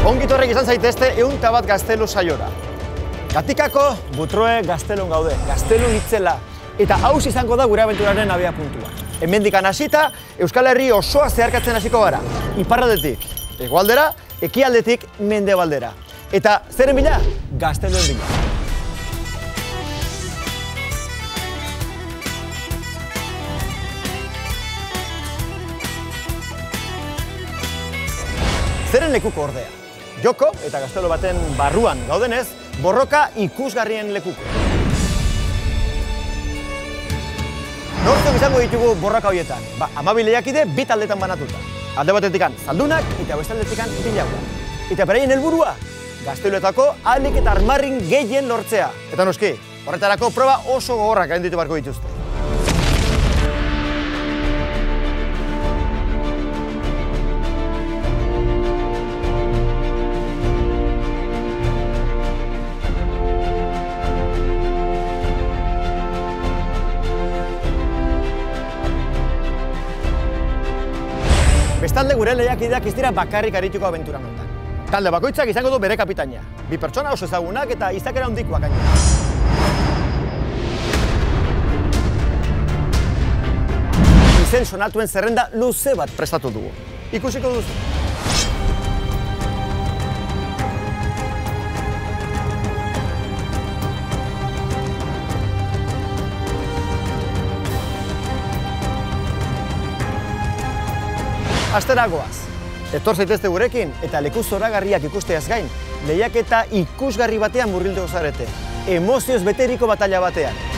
Ongitorrek izan zaitezte 101 Gaztelu saiora. Gatikako butroe Gaztelun gaude, Gaztelu itzela. Eta hauz izango da gure abenturaren abia puntua. Hemendikan hasita, Euskal Herri osoa zeharkatzen hasiko gara. Iparraldetik hegoaldera, ekialdetik mendebaldera. Eta zeren bila? Gazteluen bila. Zeren lekuko ordea? Joko eta gaztelu baten barruan gaudenez, borroka ikusgarrien lekuko. Nortzuk izango ditugu borroka horietan? 12 lehiakide bi taldetan banatuta. Alde batetikan zaldunak eta beste aldetikan bilauak. Eta beraien helburua, gazteluetako ahalik eta armarrin gehien lortzea. Eta noski, horretarako proba oso gogorrak gainditu beharko dituzte. Bestalde gure lehiakideak ez dira bakarrik arituko abenturan honetan. Talde bakoitzak izango du bere kapitaina. Bi pertsona oso ezagunak eta izakera handikoak gainera. Izen sonatuen zerrenda luze bat prestatu dugu. Ikusiko duzu. Astera goaz. Etor zaitezte gurekin eta leku zoragarriak ikusteaz gain, lehiaketa ikusgarri batean murgildu zarete. Emozioz beteriko batalla batean.